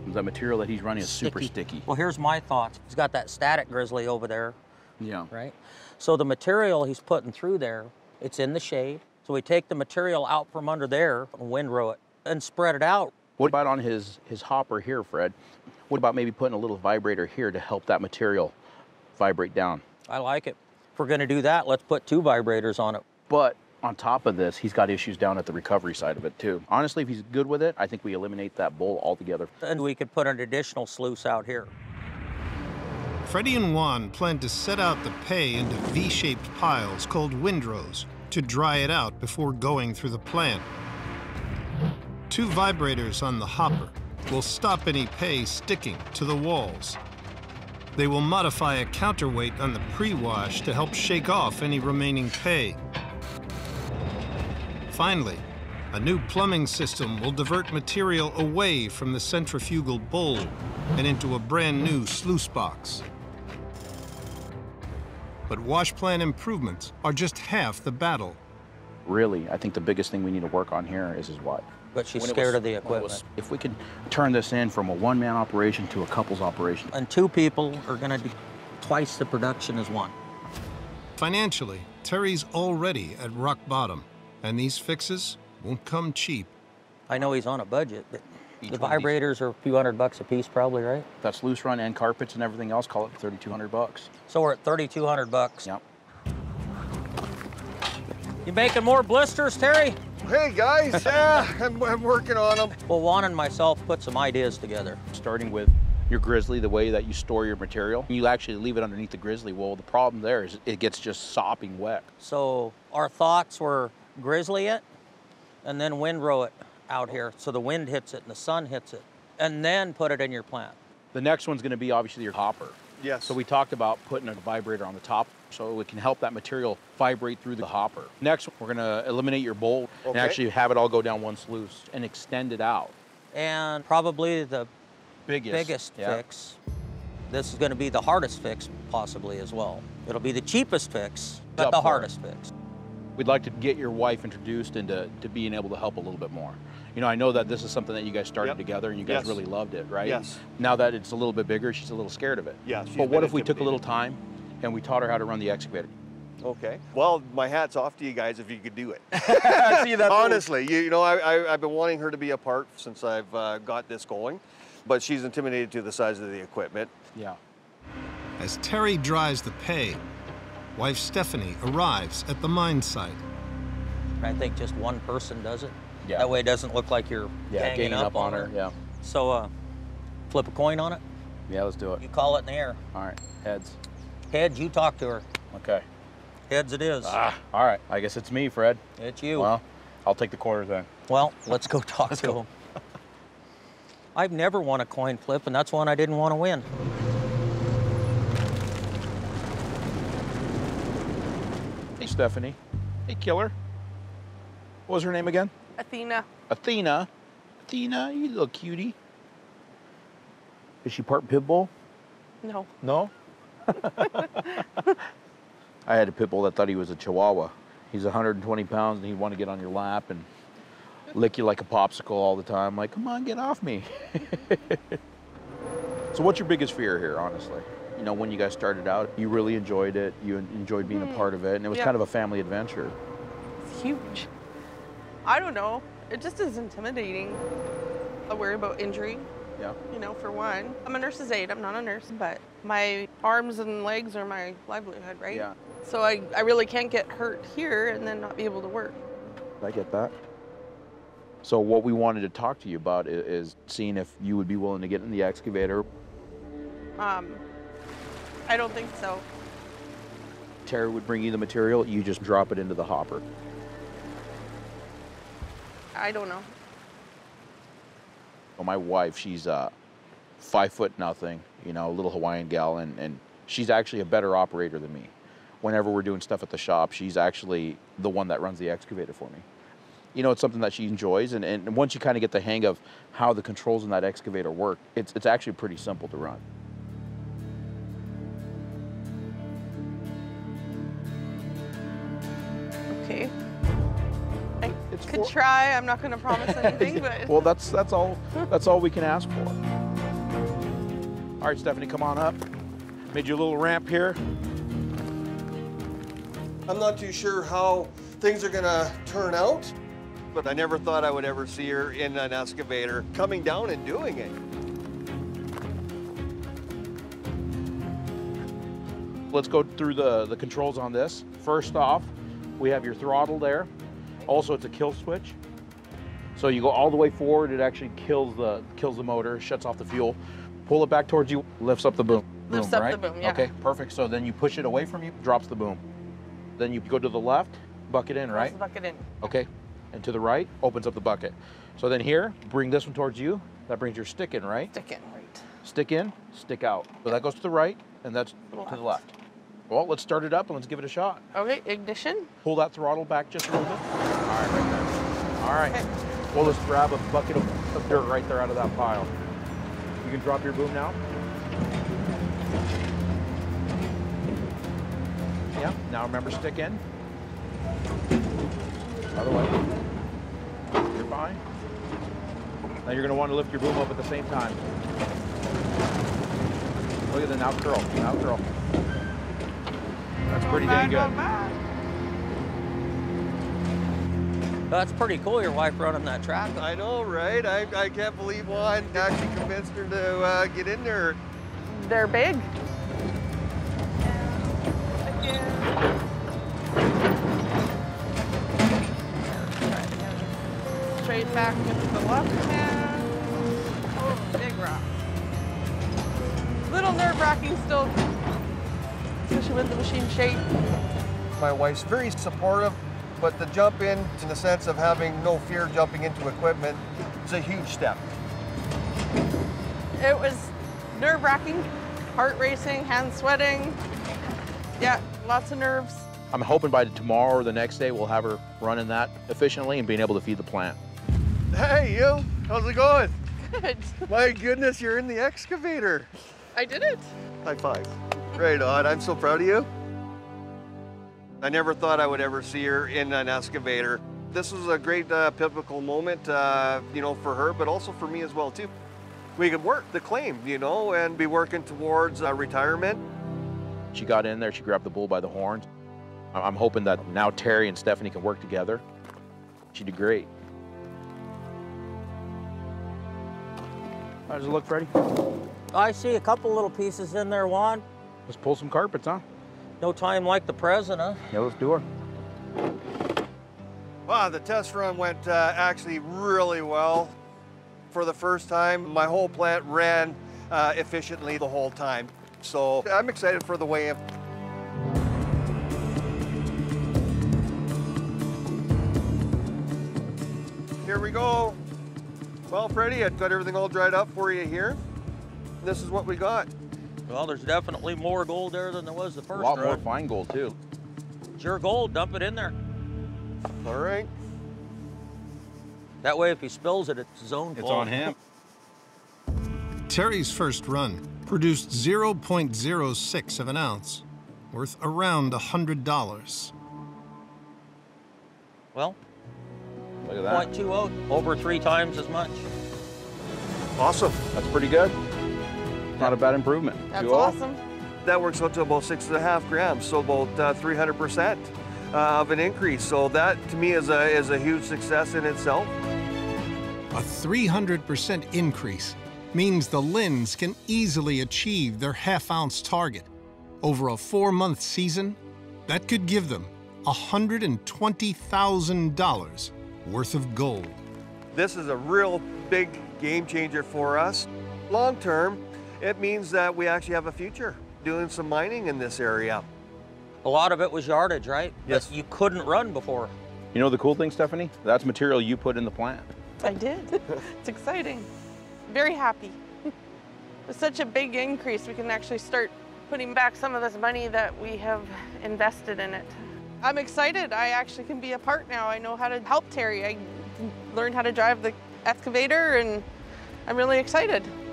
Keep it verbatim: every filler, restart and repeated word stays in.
The material that he's running is Sticky. super sticky. Well, here's my thoughts. He's got that static grizzly over there. Yeah. Right? So the material he's putting through there, it's in the shade. So we take the material out from under there and windrow it and spread it out. What about on his, his hopper here, Fred? What about maybe putting a little vibrator here to help that material vibrate down? I like it. If we're gonna do that, let's put two vibrators on it. But on top of this, he's got issues down at the recovery side of it too. Honestly, if he's good with it, I think we eliminate that bowl altogether. And we could put an additional sluice out here. Freddy and Juan plan to set out the pay into V-shaped piles called windrows to dry it out before going through the plant. Two vibrators on the hopper will stop any pay sticking to the walls. They will modify a counterweight on the pre-wash to help shake off any remaining pay. Finally, a new plumbing system will divert material away from the centrifugal bowl and into a brand new sluice box. But wash plant improvements are just half the battle. Really, I think the biggest thing we need to work on here is his wife. But she's When it scared was- of the when it equipment. was- If we could turn this in from a one-man operation to a couple's operation. And two people are gonna do twice the production as one. Financially, Terry's already at rock bottom, and these fixes won't come cheap. I know he's on a budget, but Each the one of these- vibrators are a few hundred bucks a piece probably, right? That's loose run and carpets and everything else, call it thirty-two hundred bucks. So we're at thirty-two hundred bucks. Yep. You making more blisters, Terry? Hey guys, yeah, I'm, I'm working on them. Well, Juan and myself put some ideas together. Starting with your grizzly, the way that you store your material, you actually leave it underneath the grizzly. Well, the problem there is it gets just sopping wet. So our thoughts were grizzly it and then windrow it out here so the wind hits it and the sun hits it, and then put it in your plant. The next one's gonna be obviously your hopper. Yes. So we talked about putting a vibrator on the top so it can help that material vibrate through the hopper. Next, we're gonna eliminate your bolt and Okay. actually have it all go down one sluice and extend it out. And probably the Biggest. biggest Yeah. fix, this is gonna be the hardest fix possibly as well. It'll be the cheapest fix, but Up the for it. hardest fix. We'd like to get your wife introduced into to being able to help a little bit more. You know, I know that this is something that you guys started Yep. together and you guys Yes. really loved it, right? Yes. Now that it's a little bit bigger, she's a little scared of it. Yeah, she's But what been if we took a little intimidated. time and we taught her how to run the excavator? Okay. Well, my hat's off to you guys if you could do it. See, that's Honestly, you, you know, I, I, I've been wanting her to be a part since I've uh, got this going, but she's intimidated to the size of the equipment. Yeah. As Terry dries the pay, wife Stephanie arrives at the mine site. I think just one person does it. Yeah. That way it doesn't look like you're Yeah, ganging ganging up on her, yeah. So uh, flip a coin on it. Yeah, let's do it. You call it in the air. All right, heads. Heads, you talk to her. Okay. Heads it is. Ah, all right, I guess it's me, Fred. It's you. Well, I'll take the quarters then. Well, let's go talk to him. I've never won a coin flip, and that's one I didn't want to win. Hey, Stephanie. Hey, killer. What was her name again? Athena. Athena. Athena, you little cutie. Is she part pit bull? No. No? I had a pit bull that thought he was a chihuahua. He's one hundred twenty pounds and he'd want to get on your lap and lick you like a popsicle all the time. Like, come on, get off me. So what's your biggest fear here, honestly? You know, when you guys started out, you really enjoyed it. You enjoyed being a part of it, and it was Yeah. kind of a family adventure. It's huge. I don't know. It just is intimidating. I worry about injury, Yeah. you know, for one. I'm a nurse's aide. I'm not a nurse, but my arms and legs are my livelihood, right? Yeah. So I, I really can't get hurt here and then not be able to work. I get that. So what we wanted to talk to you about is, is seeing if you would be willing to get in the excavator. Um, I don't think so. Terry would bring you the material, you just drop it into the hopper. I don't know. Well, my wife, she's uh, five foot nothing, you know, a little Hawaiian gal, and, and she's actually a better operator than me. Whenever we're doing stuff at the shop, she's actually the one that runs the excavator for me. You know, it's something that she enjoys, and, and once you kind of get the hang of how the controls in that excavator work, it's, it's actually pretty simple to run. Okay. I It's could for- try. I'm not going to promise anything, but Well, that's, that's, all, that's all we can ask for. All right, Stephanie, come on up. Made you a little ramp here. I'm not too sure how things are gonna turn out, but I never thought I would ever see her in an excavator coming down and doing it. Let's go through the, the controls on this. First off, we have your throttle there. Also, it's a kill switch. So you go all the way forward, it actually kills the kills the motor, shuts off the fuel. Pull it back towards you, lifts up the boom. Lifts boom, up right? the boom, yeah. Okay, perfect. So then you push it away from you, drops the boom. Then you go to the left, bucket in, right? Bucket in. Okay, and to the right, opens up the bucket. So then here, bring this one towards you. That brings your stick in, right? Stick in, right. Stick in, stick out. So that goes to the right, and that's to the left. Well, let's start it up and let's give it a shot. Okay, ignition. Pull that throttle back just a little bit. All right, right there. All right. Okay. Well, let's grab a bucket of, of dirt right there out of that pile. You can drop your boom now. Yeah, now remember, stick in. Other way. You're fine. Now you're gonna want to lift your boom up at the same time. Look at the now curl, now curl. That's pretty dang good. That's pretty cool, your wife running that track. I know, right? I, I can't believe Juan actually convinced her to uh, get in there. They're big. Straight back into the left hand. Oh, big rock. Little nerve-wracking still, especially with the machine shape. My wife's very supportive, but the jump in, in the sense of having no fear jumping into equipment, is a huge step. It was nerve-wracking, heart racing, hands sweating. Yeah, lots of nerves. I'm hoping by tomorrow or the next day we'll have her running that efficiently and being able to feed the plant. Hey, you, how's it going? Good. My goodness, you're in the excavator. I did it. High five. Right on, I'm so proud of you. I never thought I would ever see her in an excavator. This was a great uh, pivotal moment, uh, you know, for her, but also for me as well, too. We could work the claim, you know, and be working towards uh, retirement. She got in there, she grabbed the bull by the horns. I'm hoping that now Terry and Stephanie can work together. She did great. How does it look, Freddie? I see a couple little pieces in there, Juan. Let's pull some carpets, huh? No time like the present, huh? Yeah, let's do her. Wow, the test run went uh, actually really well. For the first time, my whole plant ran uh, efficiently the whole time. So I'm excited for the weigh-in. Here we go. Well, Freddie, I've got everything all dried up for you here. This is what we got. Well, there's definitely more gold there than there was the first A lot more run. fine gold, too. It's your gold, dump it in there. All right. That way, if he spills it, it's his own It's fault. on him. Terry's first run produced zero point zero six of an ounce, worth around one hundred dollars. Well, Look at that. point two oh, over three times as much. Awesome. That's pretty good. Not a bad improvement. That's two oh. awesome. That works out to about six and a half grams, so about uh, three hundred percent uh, of an increase. So that, to me, is a, is a huge success in itself. A three hundred percent increase means the Lins can easily achieve their half-ounce target. Over a four-month season, that could give them one hundred twenty thousand dollars worth of gold. This is a real big game changer for us. Long term, it means that we actually have a future doing some mining in this area. A lot of it was yardage, right? Yes. That you couldn't run before. You know the cool thing, Stephanie? That's material you put in the plant. I did. It's exciting. Very happy. It's such a big increase. We can actually start putting back some of this money that we have invested in it. I'm excited. I actually can be a part now. I know how to help Terry. I learned how to drive the excavator, and I'm really excited.